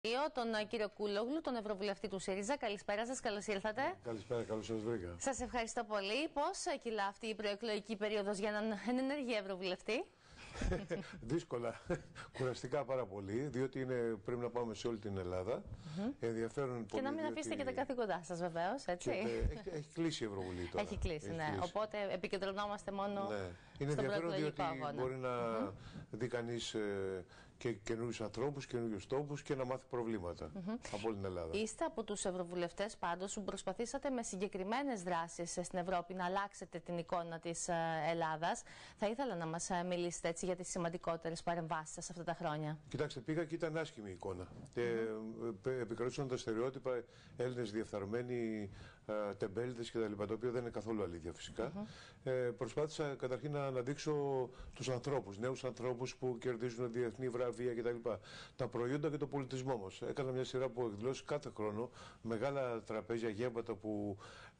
Τον κύριο Κούλογλου, τον Ευρωβουλευτή του ΣΥΡΙΖΑ. Καλησπέρα σας, καλώς ήρθατε. Καλησπέρα, καλώς σας βρήκα. Σας ευχαριστώ πολύ. Πώς κυλά αυτή η προεκλογική περίοδος για έναν ενεργή Ευρωβουλευτή? Δύσκολα, κουραστικά πάρα πολύ, διότι πρέπει να πάμε σε όλη την Ελλάδα. Ενδιαφέρον και πολύ. Να μην αφήσετε και τα καθήκοντά σας, βεβαίως, έτσι. Έχει κλείσει η Ευρωβουλή τώρα. Έχει κλείσει, ναι. Οπότε επικεντρωνόμαστε μόνο είναι στον προεκλογικό αγώνα. αγώνα. Μπορεί να δει κανείς και καινούριους ανθρώπους, καινούριους τόπους και να μάθει προβλήματα από όλη την Ελλάδα. Είστε από τους Ευρωβουλευτές πάντως που προσπαθήσατε με συγκεκριμένες δράσεις στην Ευρώπη να αλλάξετε την εικόνα της Ελλάδας. Θα ήθελα να μας μιλήσετε έτσι για τις σημαντικότερες παρεμβάσεις σας αυτά τα χρόνια. Κοιτάξτε, πήγα και ήταν άσχημη η εικόνα. Επικρατούσαν τα στερεότυπα Έλληνες διεφθαρμένοι, τεμπέληδες κτλ. Το οποίο δεν είναι καθόλου αλήθεια φυσικά. Προσπάθησα καταρχήν να αναδείξω τους ανθρώπους, νέους ανθρώπους που κερδίζουν διεθνή βραβεία κτλ. Τα προϊόντα και τον πολιτισμό μας. Έκανα μια σειρά από εκδηλώσεις κάθε χρόνο, μεγάλα τραπέζια, γέμματα που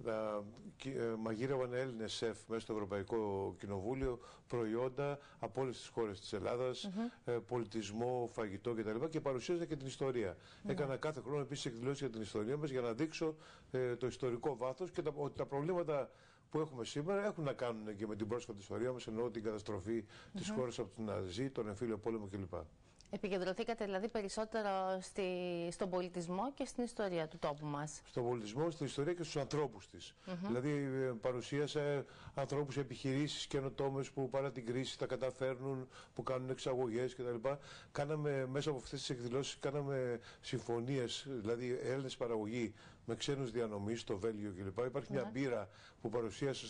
μαγείρευαν Έλληνες σεφ μέσα στο Ευρωπαϊκό Κοινοβούλιο, προϊόντα από όλες τις χώρες της Ελλάδας, πολιτισμό, φαγητό κτλ. Και παρουσίαζα και την ιστορία. Έκανα κάθε χρόνο επίσης εκδηλώσεις για την ιστορία μας για να δείξω το ιστορικό βάθος και ότι τα προβλήματα που έχουμε σήμερα έχουν να κάνουν και με την πρόσφατη ιστορία μας, εννοώ την καταστροφή της χώρας από τον Ναζί, τον εμφύλιο πόλεμο κλπ. Επικεντρωθήκατε δηλαδή περισσότερο στον πολιτισμό και στην ιστορία του τόπου μας. Στον πολιτισμό, στην ιστορία και στους ανθρώπους της. Δηλαδή παρουσίασα ανθρώπους, επιχειρήσεις, καινοτόμες που παρά την κρίση τα καταφέρνουν, που κάνουν εξαγωγές κτλ. Κάναμε μέσα από αυτές τις εκδηλώσεις συμφωνίες, δηλαδή Έλληνες παραγωγή με ξένους διανομής στο Βέλγιο κλπ. Υπάρχει μια μπύρα που παρουσίασε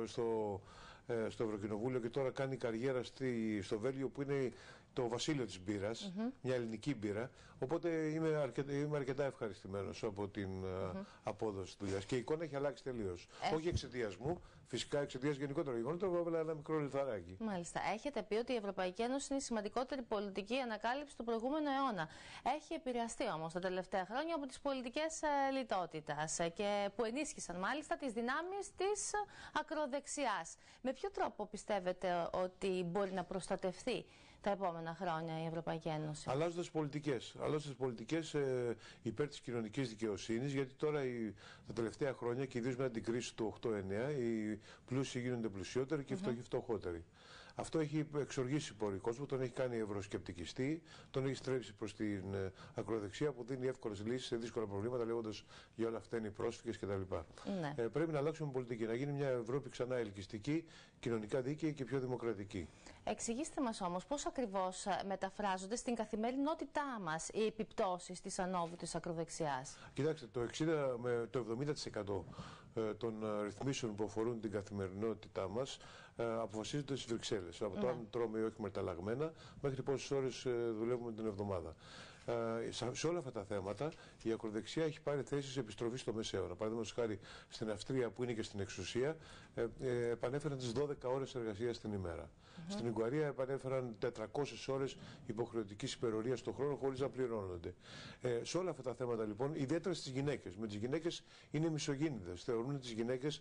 στο Ευρωκοινοβούλιο και τώρα κάνει καριέρα στο Βέλγιο, που είναι το βασίλειο της μπύρας, μια ελληνική μπύρα. Οπότε είμαι αρκετά ευχαριστημένος από την απόδοση της δουλειάς. Και η εικόνα έχει αλλάξει τελείως. Όχι εξαιτίας μου, φυσικά εξαιτίας γενικότερα γεγονότων, έβαλα ένα μικρό λιθαράκι. Μάλιστα. Έχετε πει ότι η Ευρωπαϊκή Ένωση είναι η σημαντικότερη πολιτική ανακάλυψη του προηγούμενου αιώνα. Έχει επηρεαστεί όμως τα τελευταία χρόνια από τις πολιτικές λιτότητας και που ενίσχυσαν μάλιστα τις δυνάμεις της ακροδεξιάς. Με ποιο τρόπο πιστεύετε ότι μπορεί να προστατευτεί τα επόμενα χρόνια η Ευρωπαϊκή Ένωση? Αλλάζοντας πολιτικές. Αλλάζοντας πολιτικές υπέρ της κοινωνικής δικαιοσύνης, γιατί τώρα τα τελευταία χρόνια και ιδίως μετά την κρίση του 8-9 οι πλούσιοι γίνονται πλουσιότεροι και οι φτωχοί φτωχότεροι. Αυτό έχει εξοργήσει πολύ κόσμο, τον έχει κάνει ευρωσκεπτικιστή, τον έχει στρέψει προς την ακροδεξιά που δίνει εύκολες λύσεις σε δύσκολα προβλήματα, λέγοντας για όλα αυτά είναι οι πρόσφυγες κτλ. Πρέπει να αλλάξουμε πολιτική, να γίνει μια Ευρώπη ξανά ελκυστική, κοινωνικά δίκαιη και πιο δημοκρατική. Εξηγήστε μας όμως πώς ακριβώς μεταφράζονται στην καθημερινότητά μας οι επιπτώσεις της ανόβου της ακροδεξιάς. Κοιτάξτε, το 60 με το 70% των ρυθμίσεων που αφορούν την καθημερινότητά μας αποφασίζονται στις Βρυξέλλες. Από το αν τρώμε ή όχι μεταλλαγμένα, μέχρι πόσες ώρες δουλεύουμε την εβδομάδα. Σε όλα αυτά τα θέματα η ακροδεξιά έχει πάρει θέσεις επιστροφής στο μεσαίωνα. Παραδείγματος χάρη στην Αυστρία, που είναι και στην εξουσία, επανέφεραν τις 12 ώρες εργασίας την ημέρα. Στην Ουγγαρία επανέφεραν 400 ώρες υποχρεωτικής υπερορίας το χρόνο χωρίς να πληρώνονται. Σε όλα αυτά τα θέματα λοιπόν, ιδιαίτερα στις γυναίκες. Με τις γυναίκες είναι μισογίνηδες. Θεωρούν τις γυναίκες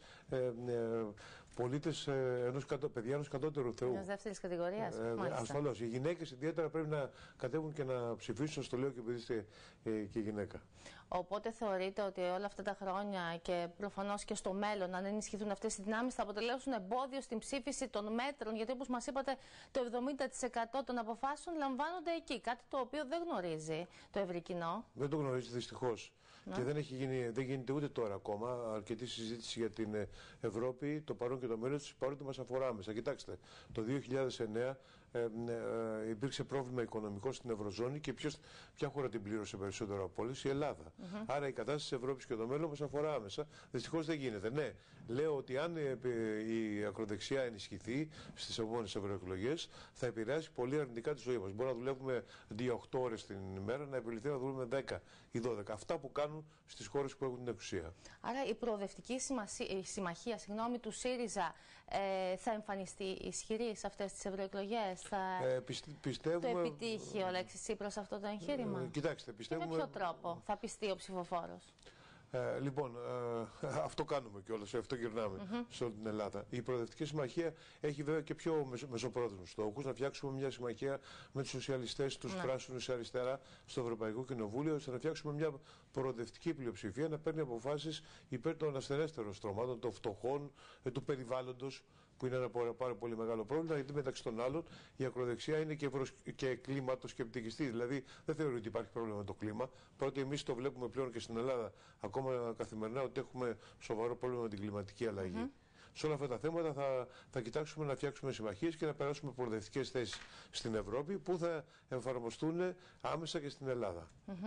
πολίτες παιδιά ενός κατώτερου θεού. Μιας δεύτερης κατηγορίας. Ασφαλώς. Οι γυναίκες ιδιαίτερα πρέπει να κατέβουν και να ψηφίσουν, στο λέω και επειδή είστε και γυναίκα. Οπότε θεωρείτε ότι όλα αυτά τα χρόνια και προφανώς και στο μέλλον, αν ενισχυθούν αυτές οι δυνάμεις, θα αποτελέσουν εμπόδιο στην ψήφιση των μέτρων? Γιατί όπως μας είπατε, το 70% των αποφάσεων λαμβάνονται εκεί. Κάτι το οποίο δεν γνωρίζει το ευρύ κοινό. Δεν το γνωρίζει δυστυχώς. Και δεν γίνεται ούτε τώρα ακόμα αρκετή συζήτηση για την Ευρώπη, το παρόν και το μέλλον της, παρότι μας αφορά άμεσα. Κοιτάξτε, το 2009 υπήρξε πρόβλημα οικονομικό στην Ευρωζώνη και ποια χώρα την πλήρωσε περισσότερο από όλες? Η Ελλάδα. Άρα η κατάσταση της Ευρώπης και το μέλλον μας αφορά άμεσα. Δυστυχώς δεν γίνεται. Ναι, λέω ότι αν η ακροδεξιά ενισχυθεί στις επόμενες ευρωεκλογές, θα επηρεάσει πολύ αρνητικά τη ζωή μας. Μπορούμε να δουλεύουμε 2-8 ώρες την ημέρα, να επιληθεί να δουλεύουμε 10 ή 12. Αυτά που κάνουν στις χώρες που έχουν την εξουσία. Άρα η προοδευτική συμμαχία του ΣΥΡΙΖΑ θα εμφανιστεί ισχυρή σε αυτές τις ευρωεκλογές? Πιστεύουμε... Το επιτύχει ο Αλέξης Τσίπρας αυτό το εγχείρημα? Κοιτάξτε, πιστεύουμε... Και με ποιο τρόπο θα πιστεί ο ψηφοφόρος? Λοιπόν, αυτό κάνουμε κιόλας, αυτό γυρνάμε σε όλη την Ελλάδα. Η Προοδευτική Συμμαχία έχει βέβαια και πιο μεσοπρόθεσμους στόχους, να φτιάξουμε μια συμμαχία με τους σοσιαλιστές, τους πράσινους αριστερά στο Ευρωπαϊκό Κοινοβούλιο, ώστε να φτιάξουμε μια προοδευτική πλειοψηφία να παίρνει αποφάσεις υπέρ των ασθενέστερων στρωμάτων, των φτωχών, του περιβάλλοντος, που είναι ένα πάρα πολύ μεγάλο πρόβλημα, γιατί μεταξύ των άλλων η ακροδεξιά είναι και κλίματοσκεπτικιστή. Δηλαδή δεν θεωρεί ότι υπάρχει πρόβλημα με το κλίμα. Πρώτοι εμείς το βλέπουμε πλέον και στην Ελλάδα ακόμα καθημερινά ότι έχουμε σοβαρό πρόβλημα με την κλιματική αλλαγή. Σε όλα αυτά τα θέματα θα κοιτάξουμε να φτιάξουμε συμμαχίες και να περάσουμε προοδευτικές θέσεις στην Ευρώπη που θα εφαρμοστούν άμεσα και στην Ελλάδα.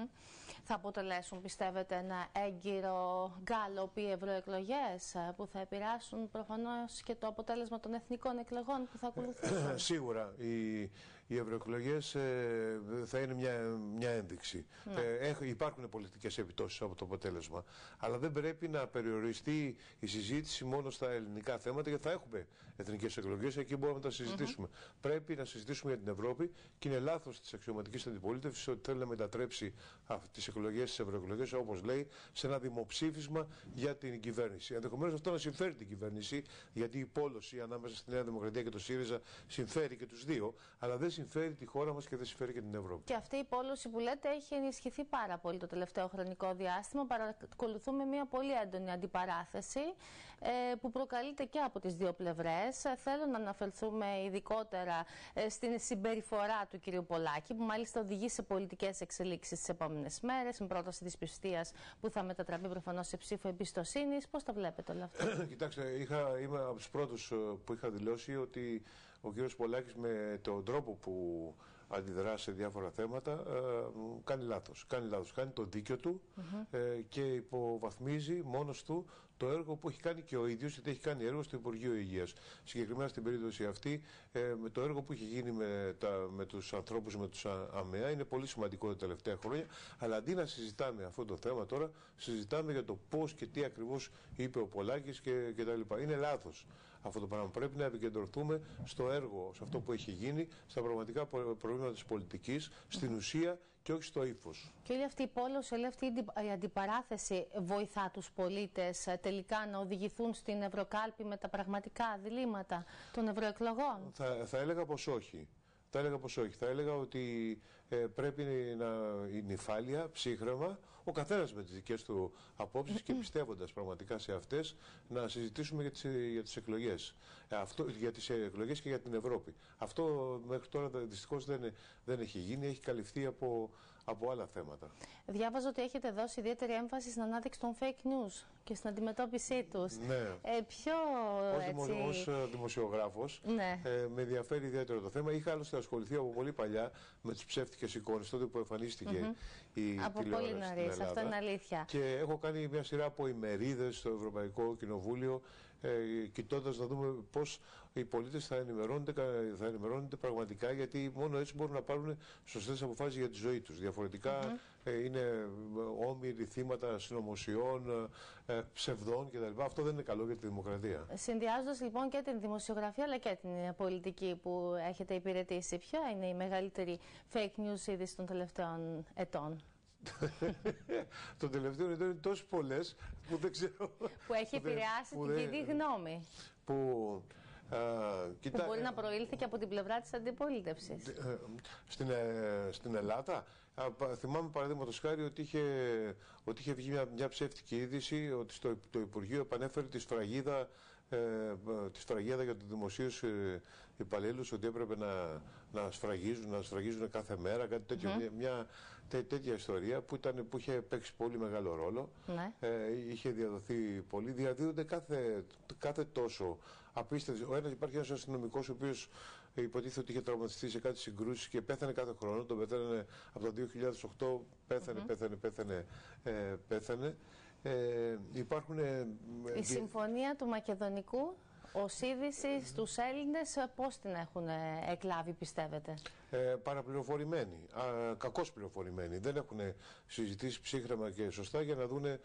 Θα αποτελέσουν, πιστεύετε, ένα έγκυρο γκάλοπ οι ευρωεκλογές που θα επηρεάσουν προφανώς και το αποτέλεσμα των εθνικών εκλογών που θα ακολουθήσουν? Σίγουρα οι ευρωεκλογές θα είναι μια ένδειξη. Υπάρχουν πολιτικές επιπτώσεις από το αποτέλεσμα. Αλλά δεν πρέπει να περιοριστεί η συζήτηση μόνο στα ελληνικά θέματα, γιατί θα έχουμε εθνικές εκλογές, εκεί μπορούμε να τα συζητήσουμε. Πρέπει να συζητήσουμε για την Ευρώπη και είναι λάθος της αξιωματικής αντιπολίτευσης ότι θέλει να μετατρέψει τις εκλογές, τις ευρωεκλογές, όπως λέει, σε ένα δημοψήφισμα για την κυβέρνηση. Ενδεχομένως αυτό να συμφέρει την κυβέρνηση, γιατί η πόλωση ανάμεσα στη Νέα Δημοκρατία και το ΣΥΡΙΖΑ συμφέρει και τους δύο, αλλά δεν συμφέρει τη χώρα μας και δεν συμφέρει και την Ευρώπη. Και αυτή η πόλωση που λέτε έχει ενισχυθεί πάρα πολύ το τελευταίο χρονικό διάστημα. Παρακολουθούμε μια πολύ έντονη αντιπαράθεση που προκαλείται και από τις δύο πλευρές. Θέλω να αναφερθούμε ειδικότερα στην συμπεριφορά του κ. Πολάκη, που μάλιστα οδηγεί σε πολιτικές εξελίξεις τις επόμενες μέρες, με πρόταση της πιστείας που θα μετατραπεί προφανώς σε ψήφο εμπιστοσύνης. Πώς τα βλέπετε όλα αυτά? Κοιτάξτε, είμαι από τους πρώτους που είχα δηλώσει ότι ο κ. Πολάκης με τον τρόπο που αντιδρά σε διάφορα θέματα κάνει λάθος. Κάνει το δίκιο του και υποβαθμίζει μόνος του το έργο που έχει κάνει και ο ίδιος, γιατί έχει κάνει έργο στο Υπουργείο Υγείας. Συγκεκριμένα στην περίπτωση αυτή, με το έργο που έχει γίνει με τους ανθρώπους, με τους ΑΜΕΑ, είναι πολύ σημαντικό τα τελευταία χρόνια. Αλλά αντί να συζητάμε αυτό το θέμα τώρα, συζητάμε για το πώς και τι ακριβώς είπε ο Πολάκης κτλ. Είναι λάθος αυτό το πράγμα. Πρέπει να επικεντρωθούμε στο έργο, σε αυτό που έχει γίνει, στα πραγματικά προβλήματα της πολιτικής, στην ουσία και όχι στο ύφος. Και όλη αυτή η πόλωση, όλη αυτή η αντιπαράθεση βοηθά τους πολίτες τελικά να οδηγηθούν στην Ευρωκάλπη με τα πραγματικά διλήμματα των ευρωεκλογών? Θα έλεγα πως όχι. Θα έλεγα ότι πρέπει να είναι νυφάλια, ψύχρεμα, ο καθένας με τις δικές του απόψεις και πιστεύοντας πραγματικά σε αυτές, να συζητήσουμε για τις εκλογές. Για τις εκλογές και για την Ευρώπη. Αυτό μέχρι τώρα δυστυχώς δεν έχει γίνει, έχει καλυφθεί από άλλα θέματα. Διάβαζα ότι έχετε δώσει ιδιαίτερη έμφαση στην ανάδειξη των fake news και στην αντιμετώπιση τους. Ναι. Ως δημοσιογράφος, ναι, με ενδιαφέρει ιδιαίτερο το θέμα. Είχα άλλωστε ασχοληθεί από πολύ παλιά με τις ψεύτικες εικόνες, τότε που εμφανίστηκε η από τηλεόραση πολύ στην νωρίς, Ελλάδα. αυτό είναι αλήθεια. Και έχω κάνει μια σειρά από ημερίδες στο Ευρωπαϊκό Κοινοβούλιο, κοιτώντας να δούμε πώς οι πολίτες θα ενημερώνονται πραγματικά, γιατί μόνο έτσι μπορούν να πάρουν σωστές αποφάσεις για τη ζωή τους. Διαφορετικά είναι όμοιροι θύματα συνωμοσιών, ψευδών κτλ. Αυτό δεν είναι καλό για τη δημοκρατία. Συνδυάζοντας λοιπόν και την δημοσιογραφία αλλά και την πολιτική που έχετε υπηρετήσει, ποια είναι η μεγαλύτερη fake news είδηση των τελευταίων ετών? Των τελευταίων ετών είναι τόσες πολλές που δεν ξέρω. Που έχει επηρεάσει την κοινή γνώμη. Που μπορεί να προήλθε και από την πλευρά της αντιπολίτευσης. Στην Ελλάδα, θυμάμαι παραδείγματος χάρη ότι είχε βγει μια ψεύτικη είδηση ότι το Υπουργείο επανέφερε τη σφραγίδα για τους δημοσίους υπαλλήλους, ότι έπρεπε να σφραγίζουν κάθε μέρα, κάτι τέτοιο, μια τέτοια ιστορία που είχε παίξει πολύ μεγάλο ρόλο. Ναι. Είχε διαδοθεί πολύ. Διαδίδονται κάθε τόσο απίστευτο. Υπάρχει ένας αστυνομικός ο οποίος υποτίθεται ότι είχε τραυματιστεί σε κάτι συγκρούσεις και πέθανε κάθε χρόνο. Τον πέθανε από το 2008, πέθανε. Υπάρχουν, η συμφωνία του Μακεδονικού ως είδηση στους Έλληνες, πώς την έχουν εκλάβει, πιστεύετε? Παραπληροφορημένοι, κακώς πληροφορημένοι. Δεν έχουν συζητήσει ψύχρεμα και σωστά για να δούνε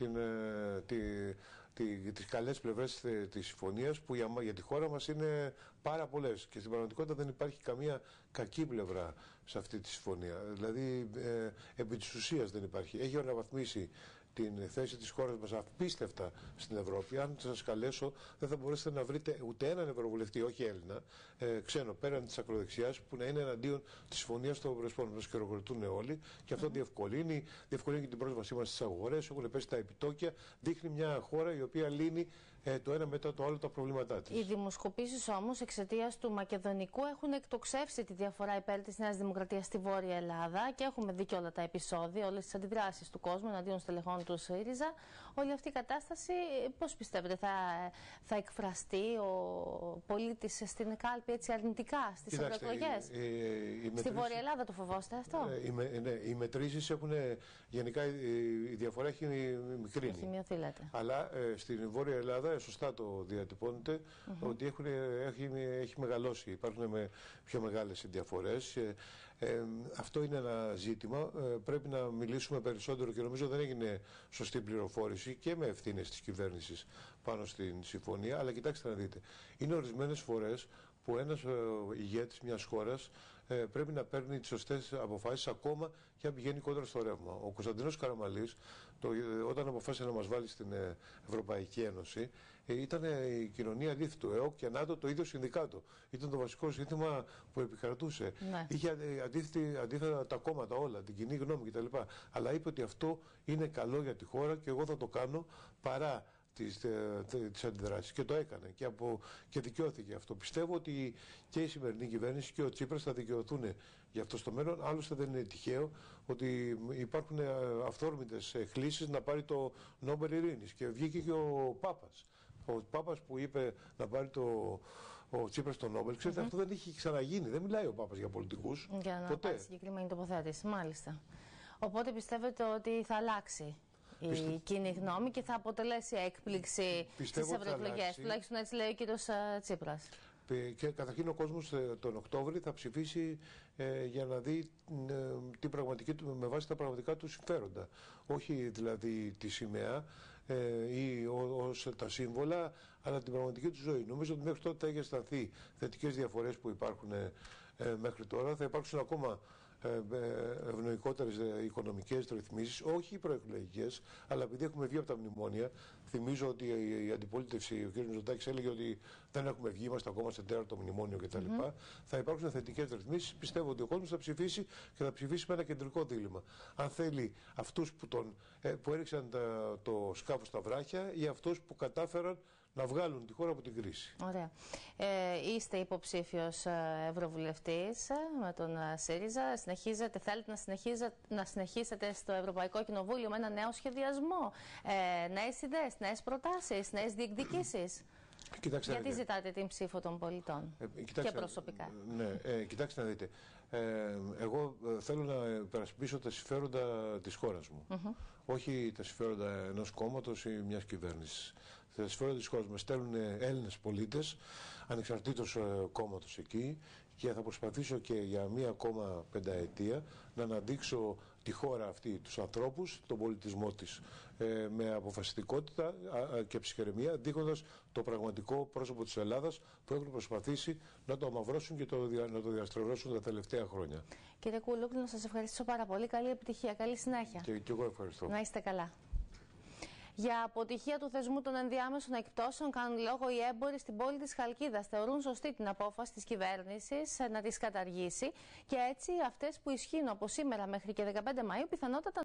τις καλές πλευρές της συμφωνίας, που για τη χώρα μας είναι πάρα πολλές και στην πραγματικότητα δεν υπάρχει καμία κακή πλευρά σε αυτή τη συμφωνία. Δηλαδή επί της ουσίας δεν υπάρχει. Έχει αναβαθμίσει την θέση της χώρας μας απίστευτα στην Ευρώπη. Αν σας καλέσω, δεν θα μπορέσετε να βρείτε ούτε έναν ευρωβουλευτή, όχι Έλληνα, ξένο, πέραν της ακροδεξιάς, που να είναι εναντίον της συμφωνίας των Πρεσπών. Μας χειροκροτούν όλοι και αυτό διευκολύνει και την πρόσβασή μας στις αγορές, έχουν πέσει τα επιτόκια, δείχνει μια χώρα η οποία λύνει το ένα μετά το άλλο τα προβλήματά της. Οι δημοσκοπήσεις όμως εξαιτίας του μακεδονικού έχουν εκτοξεύσει τη διαφορά υπέρ της Νέας Δημοκρατίας στη Βόρεια Ελλάδα και έχουμε δει και όλα τα επεισόδια, όλες τις αντιδράσεις του κόσμου εναντίον στελεχών του ΣΥΡΙΖΑ. Όλη αυτή η κατάσταση, πώς πιστεύετε, θα εκφραστεί ο πολίτης στην κάλπη έτσι αρνητικά στις ευρωεκλογές? Στη Βόρεια Ελλάδα το φοβόστε αυτό? Οι μετρήσεις έχουν, γενικά η διαφορά έχει μικρύνει. Έχει μειωθεί, λέτε. Αλλά στην Βόρεια Ελλάδα, σωστά το διατυπώνετε, ότι έχει μεγαλώσει, υπάρχουν πιο μεγάλες διαφορές. Αυτό είναι ένα ζήτημα. Πρέπει να μιλήσουμε περισσότερο και νομίζω δεν έγινε σωστή πληροφόρηση και με ευθύνες της κυβέρνησης πάνω στην συμφωνία. Αλλά κοιτάξτε να δείτε, είναι ορισμένες φορές που ένας ηγέτης μιας χώρας πρέπει να παίρνει τις σωστές αποφάσεις ακόμα και αν πηγαίνει κόντρα στο ρεύμα. Ο Κωνσταντίνος Καραμανλής, όταν αποφάσισε να μας βάλει στην Ευρωπαϊκή Ένωση, ήταν η κοινωνία λίθη του ΕΟΚ και ΝΑΤΟ το ίδιο συνδικάτο. Ήταν το βασικό σύνθημα που επικρατούσε. Ναι. Είχε αντίθετα τα κόμματα όλα, την κοινή γνώμη κτλ. Αλλά είπε ότι αυτό είναι καλό για τη χώρα και εγώ θα το κάνω παρά τις αντιδράσεις, και το έκανε και δικαιώθηκε αυτό. Πιστεύω ότι και η σημερινή κυβέρνηση και ο Τσίπρας θα δικαιωθούν για αυτό στο μέλλον. Άλλωστε δεν είναι τυχαίο ότι υπάρχουν αυθόρμητες κλήσεις να πάρει το Νόμπελ Ειρήνης και βγήκε και ο Πάπας. Ο Πάπας που είπε να πάρει ο Τσίπρας το Νόμπελ, ξέρετε, αυτό δεν έχει ξαναγίνει. Δεν μιλάει ο Πάπας για πολιτικούς. Για να πάρει συγκεκριμένη τοποθέτηση, μάλιστα. Οπότε πιστεύετε ότι θα αλλάξει η κοινή γνώμη και θα αποτελέσει έκπληξη στις ευρωεκλογές? Τουλάχιστον έτσι λέει ο κύριος Τσίπρας. Και καταρχήν ο κόσμος τον Οκτώβρη θα ψηφίσει για να δει με βάση τα πραγματικά του συμφέροντα. Όχι δηλαδή τη σημαία ή τα σύμβολα, αλλά την πραγματική του ζωή. Νομίζω ότι μέχρι τότε θα έχει αισθανθεί θετικές διαφορές που υπάρχουν μέχρι τώρα. Θα υπάρξουν ακόμα ευνοϊκότερες οικονομικές ρυθμίσεις, όχι προεκλογικές, αλλά επειδή έχουμε βγει από τα μνημόνια. Θυμίζω ότι η αντιπολίτευση, ο κ. Μητσοτάκης, έλεγε ότι δεν έχουμε βγει, είμαστε ακόμα σε τέταρτο μνημόνιο κτλ. Θα υπάρξουν θετικές ρυθμίσεις. Πιστεύω ότι ο κόσμος θα ψηφίσει και θα ψηφίσει με ένα κεντρικό δίλημμα. Αν θέλει αυτούς που έριξαν το σκάφος στα βράχια ή αυτούς που κατάφεραν να βγάλουν τη χώρα από την κρίση. Ωραία. Είστε υποψήφιος ευρωβουλευτής με τον ΣΥΡΙΖΑ. Θέλετε να συνεχίσετε στο Ευρωπαϊκό Κοινοβούλιο με ένα νέο σχεδιασμό, νέες ιδέες, νέες προτάσεις, νέες διεκδικήσεις? Γιατί ζητάτε την ψήφο των πολιτών και προσωπικά? Ναι, κοιτάξτε να δείτε. Εγώ θέλω να υπερασπίσω τα συμφέροντα της χώρας μου. Όχι τα συμφέροντα ενός κόμματος ή μιας κυβέρνησης. Τα συμφέροντα της χώρας μας στέλνουν Έλληνες πολίτες, ανεξαρτήτως κόμματος εκεί, και θα προσπαθήσω και για μία ακόμα πενταετία να αναδείξω τη χώρα αυτή, τους ανθρώπους, τον πολιτισμό της, με αποφασιστικότητα και ψυχραιμία, δείχνοντας το πραγματικό πρόσωπο της Ελλάδας που έχουν προσπαθήσει να το αμαυρώσουν και να το διαστρεβλώσουν τα τελευταία χρόνια. Κύριε Κουλούκλου, να σας ευχαριστήσω πάρα πολύ. Καλή επιτυχία, καλή συνέχεια. Και εγώ ευχαριστώ. Να είστε καλά. Για αποτυχία του θεσμού των ενδιάμεσων εκπτώσεων κάνουν λόγο οι έμποροι στην πόλη της Χαλκίδας. Θεωρούν σωστή την απόφαση της κυβέρνησης να τις καταργήσει και έτσι αυτές που ισχύουν από σήμερα μέχρι και 15 Μαΐου πιθανότατα